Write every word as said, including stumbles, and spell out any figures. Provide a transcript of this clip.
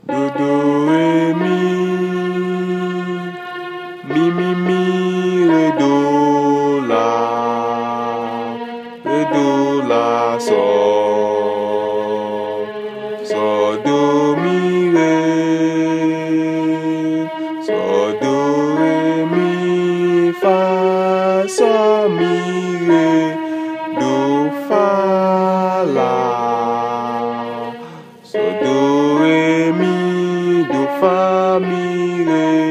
do do re mi, mi mi mi re do la, re do la sol, sol do mi re, sol do re mi fa sol mi re do fa la. So do re mi do fa mi re